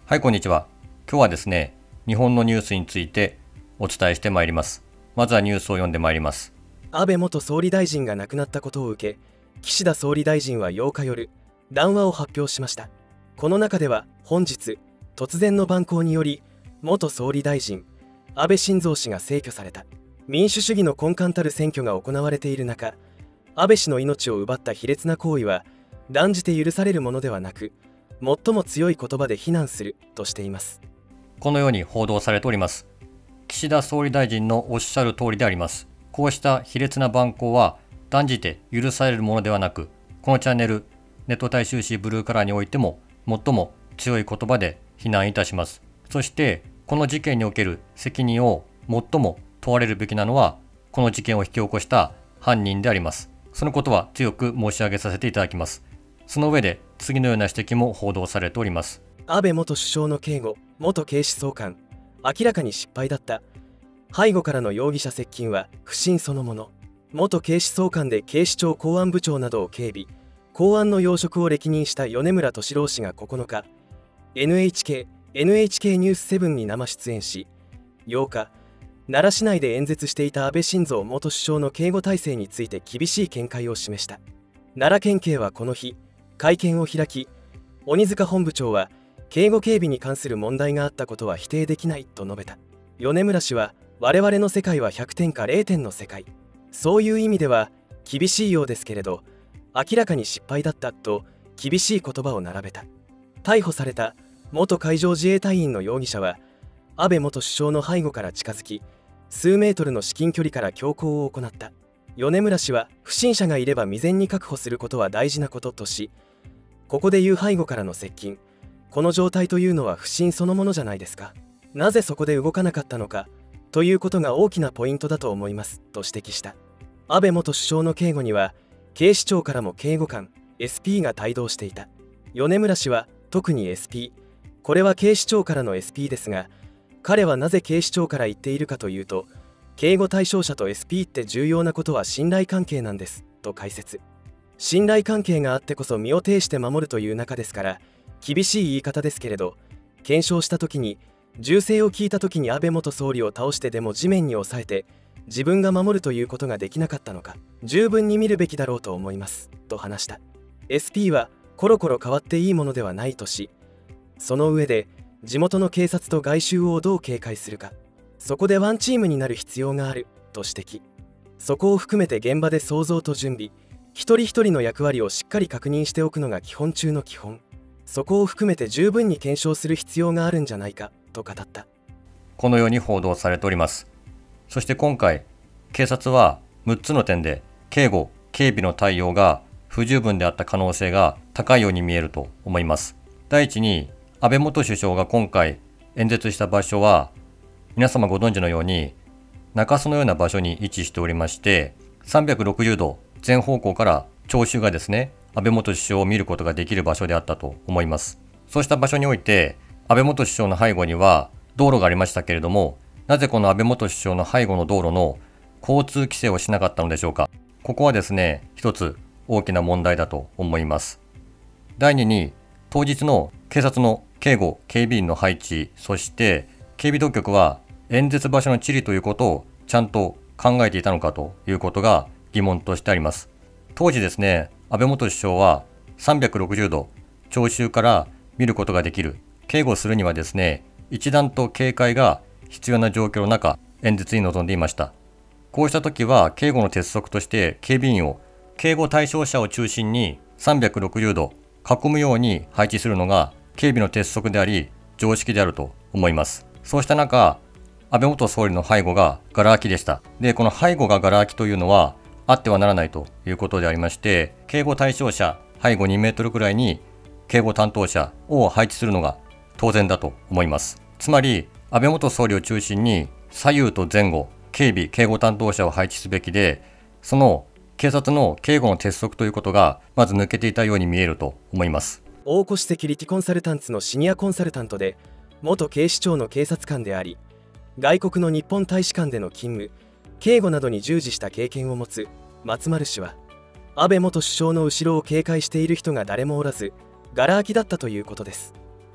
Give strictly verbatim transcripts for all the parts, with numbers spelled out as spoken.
はい、こんにちは。今日はですね、日本のニュースについてお伝えしてまいります。まずはニュースを読んでまいります。 安倍元総理大臣が亡くなったことを受け、岸田総理大臣はようか夜、談話を発表しました。この中では、本日、突然の蛮行により、元総理大臣、安倍晋三氏が逝去された。民主主義の根幹たる選挙が行われている中、安倍氏の命を奪った卑劣な行為は、断じて許されるものではなく、最も強い言葉で非難するとしています。 このように報道されております。岸田総理大臣のおっしゃる通りであります。こうした卑劣な蛮行は断じて許されるものではなく、このチャンネル、ネット大衆紙ブルーカラーにおいても最も強い言葉で非難いたします。そして、この事件における責任を最も問われるべきなのは、この事件を引き起こした犯人であります。そのことは強く申し上げさせていただきます。その上で次のような指摘も報道されております。 安倍元首相の警護、元警視総監、明らかに失敗だった。背後からの容疑者接近は不審そのもの。元警視総監で警視庁公安部長などを警備、公安の要職を歴任した米村敏郎氏がここのか、エヌエイチケー、エヌエイチケー ニュースセブンに生出演し、ようか、奈良市内で演説していた安倍晋三元首相の警護体制について厳しい見解を示した。奈良県警はこの日、会見を開き、鬼塚本部長は警護警備に関する問題があったことは否定できないと述べた。米村氏は、我々の世界はひゃくてんかれいてんの世界、そういう意味では厳しいようですけれど、明らかに失敗だったと厳しい言葉を並べた。逮捕された元海上自衛隊員の容疑者は、安倍元首相の背後から近づき、数メートルの至近距離から強行を行った。米村氏は、不審者がいれば未然に確保することは大事なこととし、ここで言う背後からの接近、この状態というのは不審そのものじゃないですか。なぜそこで動かなかったのかということが大きなポイントだと思いますと指摘した。安倍元首相の警護には警視庁からも警護官 エスピー が帯同していた。米村氏は特に エスピー、 これは警視庁からの エスピー ですが、彼はなぜ警視庁から言っているかというと、警護対象者と エスピー って重要なことは信頼関係なんですと解説。信頼関係があってこそ身を挺して守るという中ですから、厳しい言い方ですけれど、検証した時に、銃声を聞いた時に安倍元総理を倒してでも地面に押さえて自分が守るということができなかったのか、十分に見るべきだろうと思いますと話した。 エスピー はコロコロ変わっていいものではないとし、その上で地元の警察と外周をどう警戒するか、そこでワンチームになる必要があると指摘。そこを含めて現場で想像と準備、一人一人の役割をしっかり確認しておくのが基本中の基本、そこを含めて十分に検証する必要があるんじゃないかと語った。 このように報道されております。そして今回、警察はむっつの点で警護・警備の対応が不十分であった可能性が高いように見えると思います。第一に、安倍元首相が今回演説した場所は、皆様ご存知のように中洲のような場所に位置しておりまして、さんびゃくろくじゅうど全方向から聴衆がですね、安倍元首相を見ることができる場所であったと思います。そうした場所において、安倍元首相の背後には道路がありましたけれども、なぜこの安倍元首相の背後の道路の交通規制をしなかったのでしょうか。ここはですね、一つ大きな問題だと思います。第二に、当日の警察の警護・警備員の配置、そして警備当局は演説場所の地理ということをちゃんと考えていたのかということが疑問としてあります。当時ですね、安倍元首相はさんびゃくろくじゅうど聴衆から見ることができる、警護するにはですね、一段と警戒が必要な状況の中、演説に臨んでいました。こうした時は警護の鉄則として警備員を警護対象者を中心にさんびゃくろくじゅうど囲むように配置するのが警備の鉄則であり常識であると思います。そうした中、安倍元総理の背後がガラ空きでした。で、この背後がガラ空きというのはあってはならないということでありまして、警護対象者背後にメートルくらいに警護担当者を配置するのが当然だと思います。つまり安倍元総理を中心に左右と前後、警備・警護担当者を配置すべきで、その警察の警護の鉄則ということがまず抜けていたように見えると思います。 大越セキュリティコンサルタンツのシニアコンサルタントで、元警視庁の警察官であり、外国の日本大使館での勤務、警護などに従事した経験を持つ松丸氏は、安倍元首相の後ろを警戒している人が誰もおらず、ガラ空きだったということです。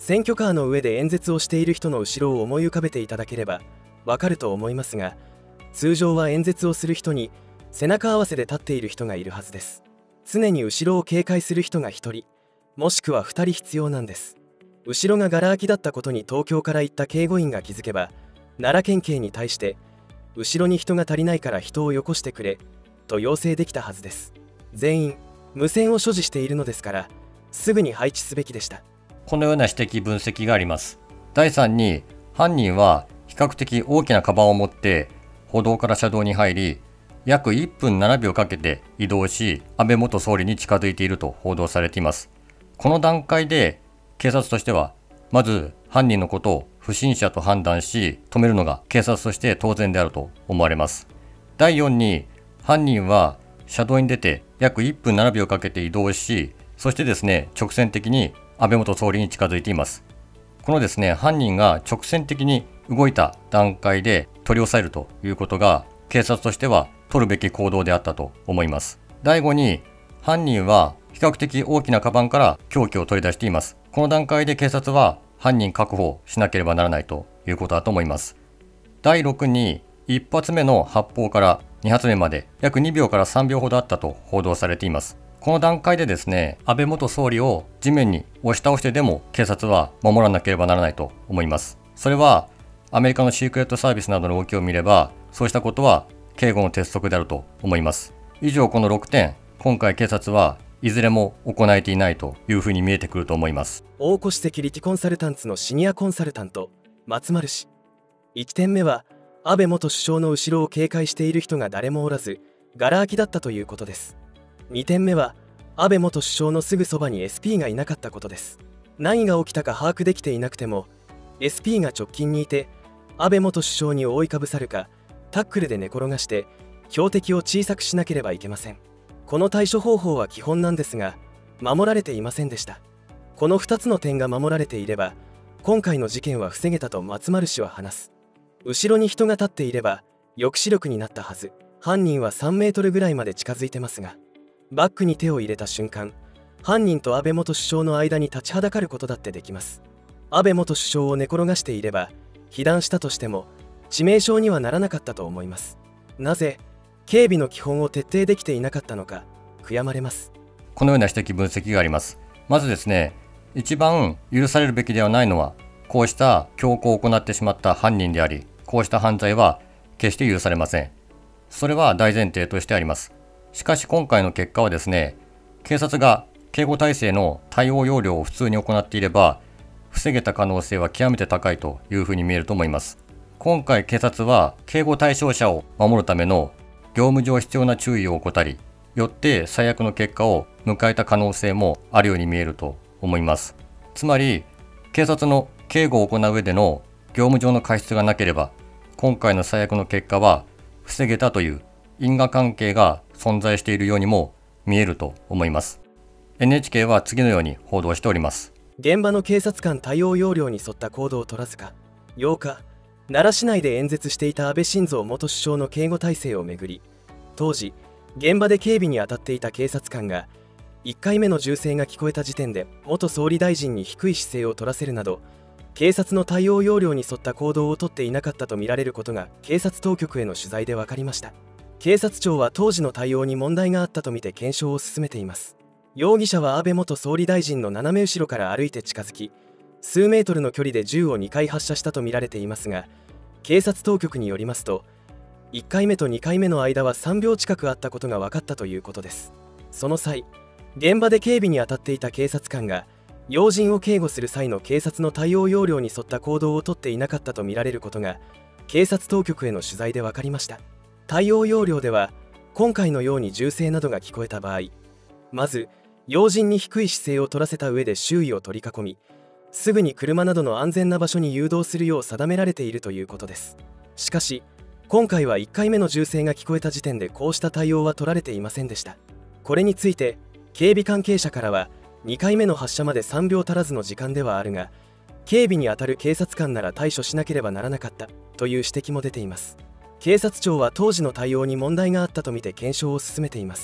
選挙カーの上で演説をしている人の後ろを思い浮かべていただければわかると思いますが、通常は演説をする人に背中合わせで立っている人がいるはずです。常に後ろを警戒する人がひとりもしくはふたり必要なんです。後ろがガラ空きだったことに東京から行った警護員が気づけば、奈良県警に対して後ろに人が足りないから人をよこしてくれと要請できたはずです。全員無線を所持しているのですからすぐに配置すべきでした。 このような指摘分析があります。だいさんに、犯人は比較的大きなカバンを持って歩道から車道に入り、約いっぷんななびょうかけて移動し、安倍元総理に近づいていると報道されています。この段階で警察としては、まず犯人のことを不審者と判断し、止めるのが警察として当然であると思われます。だいよんに、犯人は車道に出て約いっぷんななびょうかけて移動し、そしてですね、直線的に安倍元総理に近づいています。このですね、犯人が直線的に動いた段階で取り押さえるということが、警察としては取るべき行動であったと思います。だいごに、犯人は比較的大きなカバンから凶器を取り出しています。この段階で警察は犯人確保しなければならないということだと思います。だいろくに、いっ発目の発砲からに発目まで約にびょうからさんびょうほどあったと報道されています。この段階でですね、安倍元総理を地面に押し倒してでも警察は守らなければならないと思います。それはアメリカのシークレットサービスなどの動きを見れば、そうしたことは警護の鉄則であると思います。以上このろくてん、今回警察はいずれも行えていないというふうに見えてくると思います。 大越セキュリティコンサルタンツのシニアコンサルタント松丸氏。いってんめは安倍元首相の後ろを警戒している人が誰もおらずガラ空きだったということです。にてんめは安倍元首相のすぐそばに エスピー がいなかったことです。何が起きたか把握できていなくても エスピー が直近にいて安倍元首相に覆いかぶさるかタックルで寝転がして標的を小さくしなければいけません。この対処方法は基本なんですが守られていませんでした。このふたつの点が守られていれば今回の事件は防げたと松丸氏は話す。後ろに人が立っていれば抑止力になったはず。犯人はさんメートルぐらいまで近づいてますが、バッグに手を入れた瞬間、犯人と安倍元首相の間に立ちはだかることだってできます。安倍元首相を寝転がしていれば被弾したとしても致命傷にはならなかったと思います。なぜ警備の基本を徹底できていなかったのか悔やまれます。 このような指摘分析があります。まずですね、一番許されるべきではないのはこうした凶行を行ってしまった犯人であり、こうした犯罪は決して許されません。それは大前提としてあります。しかし今回の結果はですね、警察が警護体制の対応要領を普通に行っていれば防げた可能性は極めて高いというふうに見えると思います。今回警察は警護対象者を守るための業務上必要な注意を怠り、よって最悪の結果を迎えた可能性もあるように見えると思います。つまり警察の警護を行う上での業務上の過失がなければ今回の最悪の結果は防げたという因果関係が存在しているようにも見えると思います。 エヌエイチケー は次のように報道しております。 現場の警察官対応要領に沿った行動を取らずか、ようか奈良市内で演説していた安倍晋三元首相の警護体制をめぐり、当時現場で警備に当たっていた警察官がいっかいめの銃声が聞こえた時点で元総理大臣に低い姿勢を取らせるなど警察の対応要領に沿った行動をとっていなかったとみられることが警察当局への取材で分かりました。警察庁は当時の対応に問題があったとみて検証を進めています。容疑者は安倍元総理大臣の斜め後ろから歩いて近づき、数メートルの距離で銃をにかい発射したとみられていますが、警察当局によりますといっかいめとにかいめの間はさんびょう近くあったことが分かったということです。その際、現場で警備に当たっていた警察官が要人を警護する際の警察の対応要領に沿った行動をとっていなかったとみられることが警察当局への取材で分かりました。対応要領では今回のように銃声などが聞こえた場合、まず要人に低い姿勢を取らせた上で周囲を取り囲み、すぐに車などの安全な場所に誘導するよう定められているということです。しかし今回はいっかいめの銃声が聞こえた時点でこうした対応は取られていませんでした。これについて警備関係者からはにかいめの発射までさんびょう足らずの時間ではあるが、警備に当たる警察官なら対処しなければならなかったという指摘も出ています。警察庁は当時の対応に問題があったとみて検証を進めています。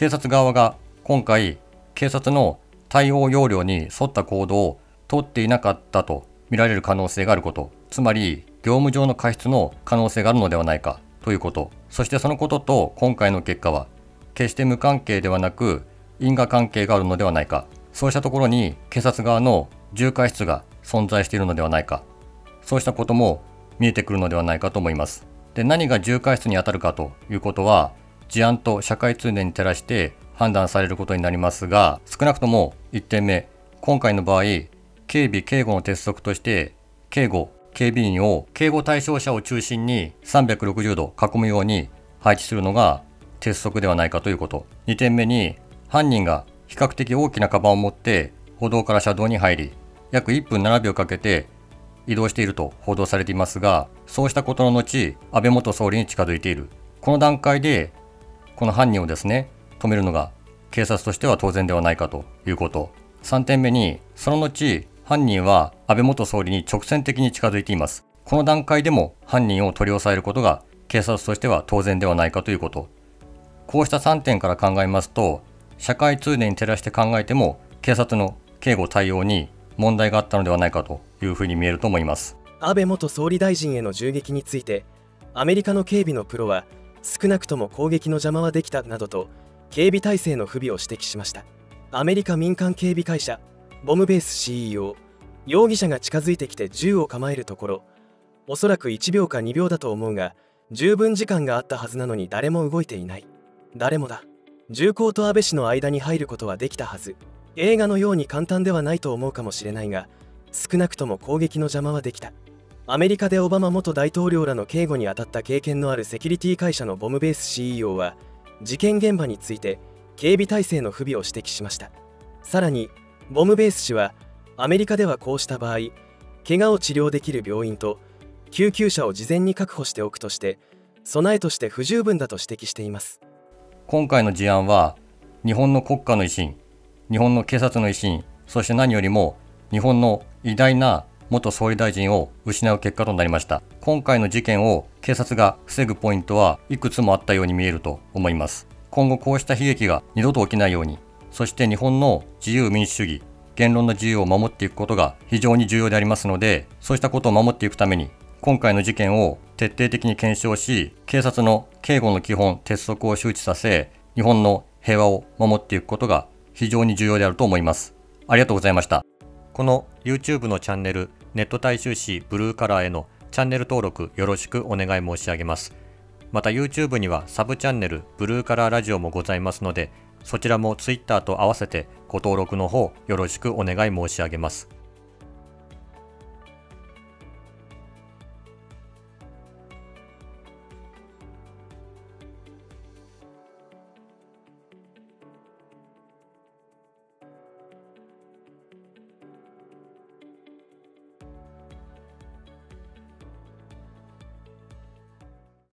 このように報道されております。警察側が今回警察の対応要領に沿った行動を取っていなかったと見られる可能性があること、つまり業務上の過失の可能性があるのではないかということ、そしてそのことと今回の結果は決して無関係ではなく因果関係があるのではないか、そうしたところに警察側の重過失が存在しているのではないか、そうしたことも見えてくるのではないかと思います。で、何が重過失に当たるかということは事案と社会通念に照らして判断されることになりますが、少なくともいってんめ、今回の場合、警備・警護の鉄則として警護・警備員を警護対象者を中心にさんびゃくろくじゅうど囲むように配置するのが鉄則ではないかということ。にてんめに、犯人が比較的大きなカバンを持って歩道から車道に入り、約いっぷんななびょうかけて移動していると報道されていますが、そうしたことの後、安倍元総理に近づいている。この段階でこの犯人をですね、止めるのが警察としては当然ではないかということ。さんてんめに、その後犯人は安倍元総理に直線的に近づいています。この段階でも犯人を取り押さえることが警察としては当然ではないかということ。こうしたさんてんから考えますと、社会通念に照らして考えても警察の警護対応に問題があったのではないかというふうに見えると思います。 安倍元総理大臣への銃撃について、アメリカの警備のプロは少なくとも攻撃の邪魔はできたなどと警備体制の不備を指摘しました。アメリカ民間警備会社ボムベース シーイーオー、容疑者が近づいてきて銃を構えるところ、おそらくいちびょうかにびょうだと思うが、十分時間があったはずなのに誰も動いていない。誰もだ。銃口と安倍氏の間に入ることはできたはず。映画のように簡単ではないと思うかもしれないが、少なくとも攻撃の邪魔はできた。アメリカでオバマ元大統領らの警護に当たった経験のあるセキュリティ会社のボムベース シーイーオー は、事件現場について警備体制の不備を指摘しました。さらにボムベース氏は、アメリカではこうした場合、怪我を治療できる病院と救急車を事前に確保しておくとして備えとして不十分だと指摘しています。 今回の事案は日本の国家の威信、日本の警察の威信、そして何よりも日本の偉大な元総理大臣を失う結果となりました。今回の事件を警察が防ぐポイントはいくつもあったように見えると思います。今後こうした悲劇が二度と起きないように、そして日本の自由民主主義、言論の自由を守っていくことが非常に重要でありますので、そうしたことを守っていくために今回の事件を徹底的に検証し、警察の警護の基本、鉄則を周知させ、日本の平和を守っていくことが非常に重要であると思います。ありがとうございました。この YouTube のチャンネル、ネット大衆紙ブルーカラーへのチャンネル登録よろしくお願い申し上げます。また YouTube にはサブチャンネルブルーカラーラジオもございますので、そちらも Twitter と合わせてご登録の方よろしくお願い申し上げます。